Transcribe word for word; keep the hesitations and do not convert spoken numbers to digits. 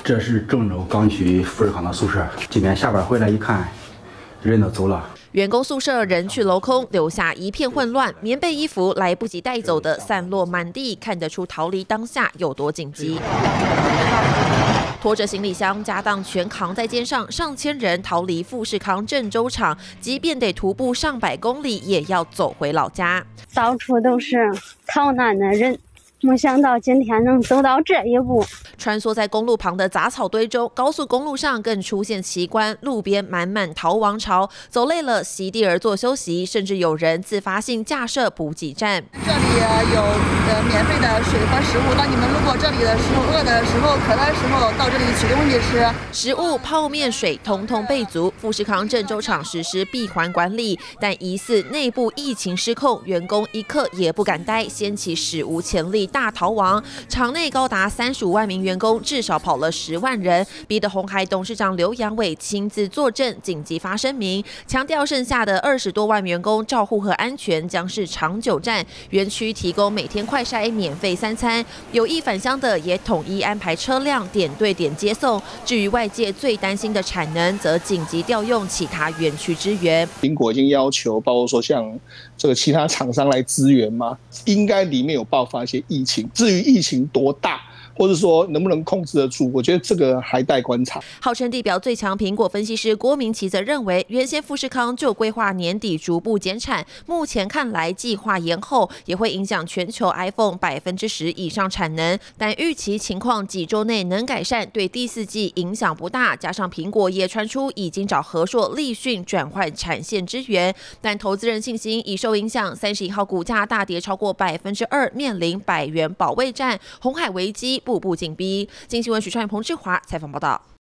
这是郑州刚区富士康的宿舍，今天下班回来一看，人都走了。 员工宿舍人去楼空，留下一片混乱，棉被、衣服来不及带走的散落满地，看得出逃离当下有多紧急。拖着行李箱，家当全扛在肩上，上千人逃离富士康郑州厂，即便得徒步上百公里，也要走回老家。 到处都是逃难的人。 没想到今天能走到这一步。 穿梭在公路旁的杂草堆中，高速公路上更出现奇观，路边满满逃亡潮。走累了，席地而坐休息，甚至有人自发性架设补给站。 这里有呃免费的水和食物，当你们路过这里的时候，饿的时候、渴的时候，到这里取东西吃。 食物、泡面、水，通通备足。富士康郑州厂实施闭环管理，但疑似内部疫情失控，员工一刻也不敢待，掀起史无前例 大逃亡，厂内高达三十五万名员工，至少跑了十万人，逼得鸿海董事长刘扬伟亲自坐镇，紧急发声明，强调剩下的二十多万员工照护和安全将是长久战。园区提供每天快筛、免费三餐，有意返乡的也统一安排车辆点对点接送。至于外界最担心的产能，则紧急调用其他园区支援。 苹果已经要求，包括说像这个其他厂商来支援吗？应该里面有爆发一些疫情。 至于疫情多大，或者说能不能控制得住，我觉得这个还待观察。 号称地表最强苹果分析师郭明奇则认为，原先富士康就规划年底逐步减产，目前看来计划延后也会影响全球 iPhone 百分之十以上产能，但预期情况几周内能改善，对第四季影响不大。加上苹果也传出已经找和硕、立讯转换产线支援，但投资人信心已受影响。三十一号股价大跌超过百分之二，面临百元保卫战，鸿海危机步步紧逼。经新闻许川、彭志华采访报道。